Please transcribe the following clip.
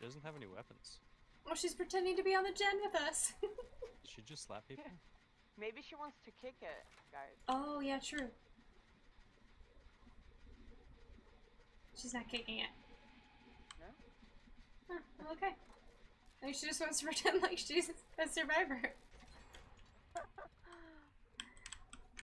She doesn't have any weapons. Well, she's pretending to be on the gen with us. Did she just slap people? Maybe she wants to kick it, guys. Oh, yeah, true. She's not kicking it. No? Huh, okay. Maybe she just wants to pretend like she's a survivor.